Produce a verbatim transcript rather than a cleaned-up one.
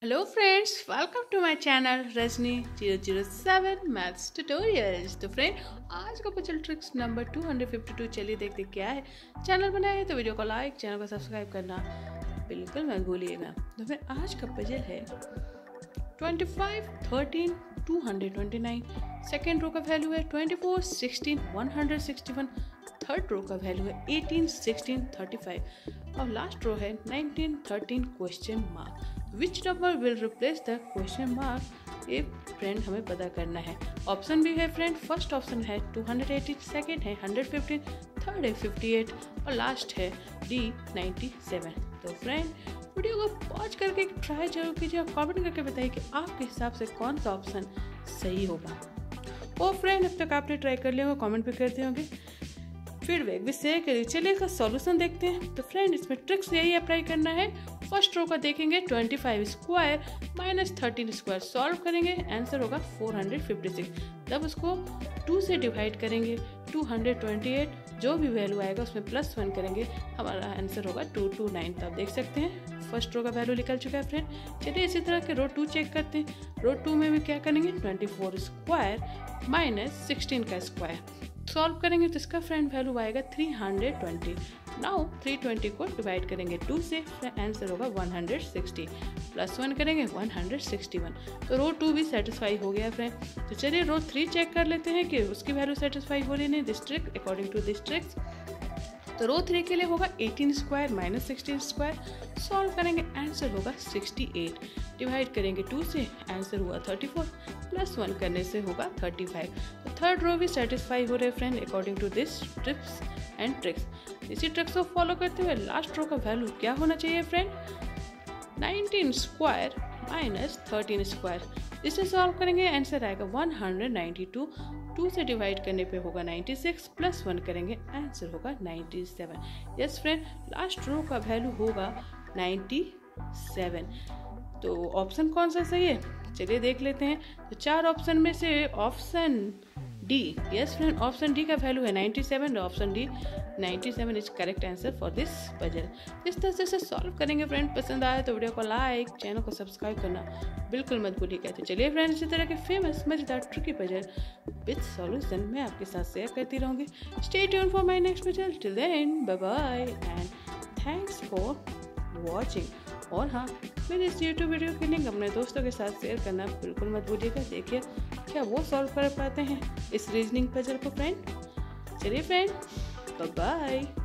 Hello friends, welcome to my channel Rajni zero zero seven maths tutorials. तो friend, आज का puzzle tricks number two hundred fifty two. चलिए देखते क्या है। चैनल बनाए है तो वीडियो को लाइक, चैनल को सब्सक्राइब करना बिल्कुल मत भूलिएगा। तो फिर आज का पजल है twenty five thirteen two hundred twenty nine. Second row का वैल्यू है twenty four sixteen one hundred sixty one. Third row का वैल्यू है एटीन सिक्सटीन थर्टी फाइव और लास्ट रो है nineteen thirteen question mark. Which number will replace the question mark ये friend हमें पता करना है। ऑप्शन भी है फ्रेंड। फर्स्ट ऑप्शन है टू हंड्रेड एटी, सेकेंड है हंड्रेड फिफ्टीन, थर्ड है फिफ्टी एट और लास्ट है डी नाइन्टी सेवन। तो फ्रेंड, वीडियो को पॉज करके ट्राई जरूर कीजिए और कमेंट करके बताइए कि आपके हिसाब से कौन सा ऑप्शन सही होगा। और फ्रेंड, अब तक आपने ट्राई कर लिया होगा, कमेंट भी करते होंगे, फीडबैक भी शेयर करिए। चलिए इसका सॉल्यूशन देखते हैं। तो फ्रेंड, इसमें ट्रिक्स यही अप्लाई करना है। फर्स्ट रो का देखेंगे twenty five square minus thirteen square, solve करेंगे, आंसर होगा फोर हंड्रेड फिफ्टी सिक्स। तब उसको टू से डिवाइड करेंगे, टू हंड्रेड ट्वेंटी एट जो भी वैल्यू आएगा उसमें प्लस वन करेंगे, हमारा आंसर होगा टू टू नाइन। तब देख सकते हैं फर्स्ट रो का वैल्यू निकल चुका है फ्रेंड। चलिए इसी तरह के रो टू चेक करते हैं। रो टू में भी क्या करेंगे, twenty four square minus sixteen का स्क्वायर, सॉल्व करेंगे तो इसका फ्रेंड वैल्यू आएगा three hundred twenty. Now three twenty को डिवाइड करेंगे टू से, आंसर होगा one hundred sixty, plus one करेंगे वन हंड्रेड सिक्सटी वन। तो रो टू भी सेटिस्फाई हो गया फ्रेंड। तो चलिए रो थ्री चेक कर लेते हैं कि उसकी वैल्यू सेटिस्फाई हो रही नहीं। This trick according to this tricks, तो रो थ्री के लिए होगा eighteen square minus sixteen square, solve करेंगे, आंसर होगा सिक्सटी एट, डिवाइड करेंगे टू से, आंसर हुआ थर्टी फोर, प्लस वन करने से होगा थर्टी फाइव। तो थर्ड रो भी सेटिस्फाई हो रहे friend according to this tricks and tricks. इसी ट्रिक्स को फॉलो करते हुए लास्ट रो का वैल्यू क्या होना चाहिए friend, nineteen square minus thirteen square. इसे सॉल्व करेंगे, आंसर आएगा one hundred ninety two, two से डिवाइड करने पे होगा नाइन्टी सिक्स, प्लस वन करेंगे, आंसर होगा ninety seven. Yes friend, last row का वैल्यू होगा नाइन्टी सेवन। तो ऑप्शन कौन सा सही है, चलिए देख लेते हैं। तो चार ऑप्शन में से option D, yes friend, option D का वैल्यू है ninety seven. Option D ninety seven is correct answer for this puzzle. इस तरह से सॉल्व करेंगे फ्रेंड। पसंद आए तो वीडियो को लाइक, चैनल को सब्सक्राइब करना बिल्कुल मत भूलिएगा। तो चलिए फ्रेंड, इसी तरह के फेमस मजेदार ट्रिकी पजल विद सॉल्यूशन मैं आपके साथ शेयर करती रहूँगी। Stay tuned for my next puzzle. Till then bye bye and thanks for watching. और हाँ, मेरे इस यूट्यूब वीडियो की लिंक अपने दोस्तों के साथ शेयर करना बिल्कुल मत भूलिएगा। देखिए क्या वो सॉल्व कर पाते हैं इस रीजनिंग पजल को फ्रेंड। चलिए फ्रेंड, बाय बाय।